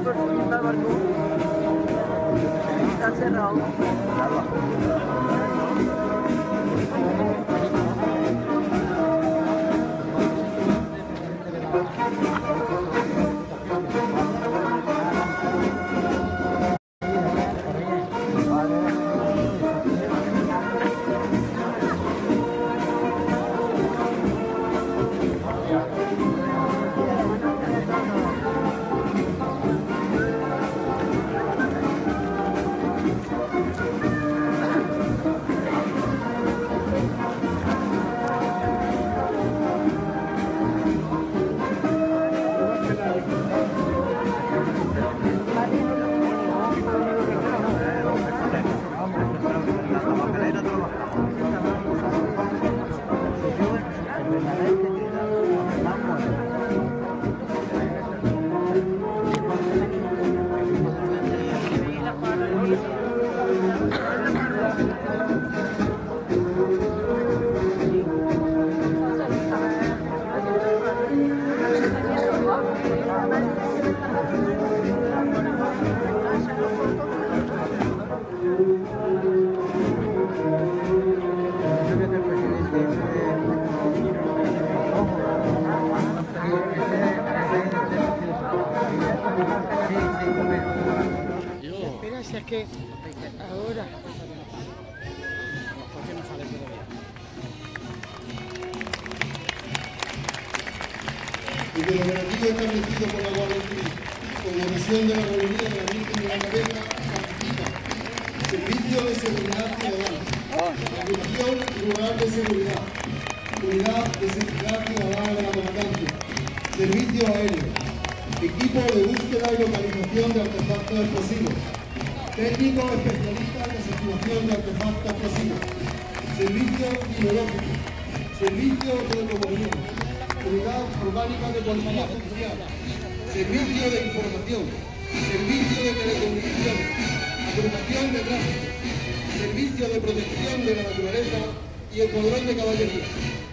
Está cerrado. Espera, si es que ahora... Y que el operativo establecido por la Guardia Civil, con la visión de la reunida de la Virgen de la Cabeza, participa Servicio de Seguridad Ciudadana, Agrupación Rural de Seguridad, Unidad de Seguridad Ciudadana de la Comandancia, Servicio Aéreo, Equipo de Búsqueda y Localización de Artefactos Explosivos, Técnicos Especialistas en Desactivación de Artefactos Explosivos, Servicio Biológico, Servicio de Telecomunicaciones, Unidad Orgánica de Policía Judicial, Servicio de Información, Servicio de Telecomunicaciones, Agrupación de Tráfico, Servicio de Protección de la Naturaleza y Escuadrón de Caballería.